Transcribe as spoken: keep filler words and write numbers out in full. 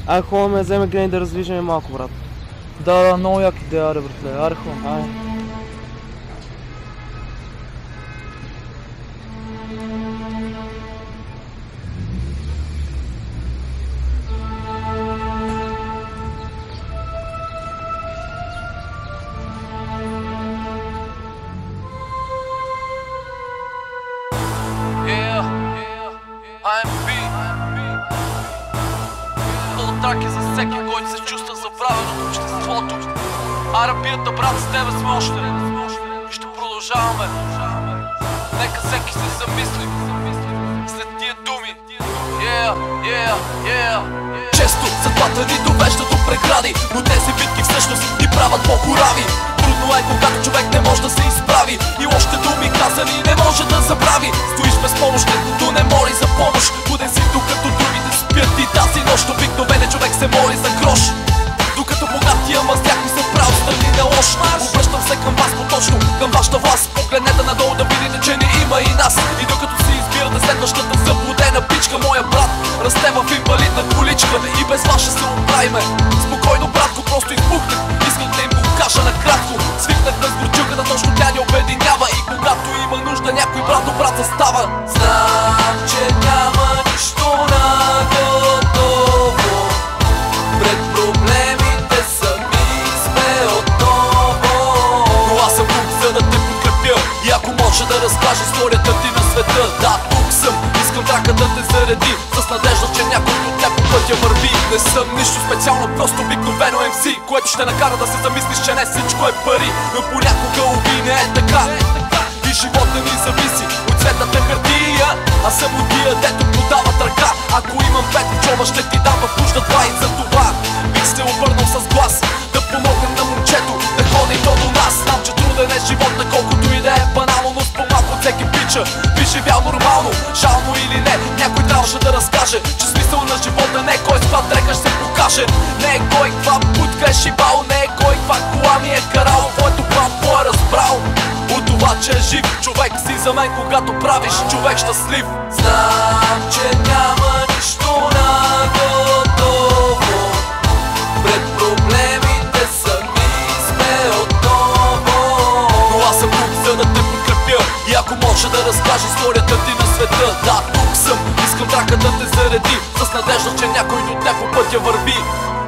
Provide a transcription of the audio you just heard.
Ай, хубаво ме вземе Грейн да раздвижиме малко, брат. Да, да, много як идея, аре, братле, аре хубаво. Ай. Този за всеки, който се чувства забравен от обществото. Арабията, брат, с тебе сме още и ще продължаваме. Нека всеки се замисли след тия думи. Yeah, yeah, yeah. Често съдбата ни довежда до прегради, но тези битки всъщност ни правят по-хорави. Трудно е, когато човек не може да се изправи и лошите думи казани не може да забрави. Стоиш безпомощен, но не моли за помощ. Буден си докато другите спят и тази нощ обикновен човек се моли за грош. Докато богатия мазняк ми се прави страни на лош. Обръщам се към вас по-точно, към вашата власт. Погледнете надолу да видите, че не има и нас. И докато си избирате следващата заблудена пичка, моя брат расте в инвалидна количка. И без вас ще се оправиме. Спокойно, братко, просто избухнах. Исках да им го кажа накратко. Свикнах на сгорчилката, точно тя ни обединява. И когато има нужда, някой брат до брат застава. Знам, че няма нищо наготово. Пред проблемите сами сме отново. Но аз съм тук, за да те подкрепя. И ако може да разкажа историята ти на света. Да, тук съм, искам трака да те зареди, с надежда, че някой от теб по пътя върви. Не съм нищо специално, просто обикновено Ем Си, което ще накара да се замислиш, че не всичко е пари. Но понякога уби не е така. И живота ни зависи от цветната хартия. Аз съм от тия, дето подават ръка. Ако имам пет в чоба, ще ти дам в нужда два. И за това бих се обърнал с глас да помогнем на момчето да ходи то до нас. Знам, че труден е живота, колкото и да е банално, но с по-малко от всеки пича би живял нормално. Жално или не, някой трябваше да разкаже, че смисъл на живота не е кой с каква дрека ще се покаже. Не е кой каква путка е шибал, не е кой каква кола ми е карал. Твоето папо е разбрал от това, че е жив. Човек си за мен, когато правиш човек щастлив. Знам, че няма нищо наготово. Пред проблемите сами сме отново. Но аз съм тук, за да те подкрепя. И ако може да разкажа историята ти на света. Да, тук съм, искам трака да те зареди, с надежда, че някой до теб по пътя върви.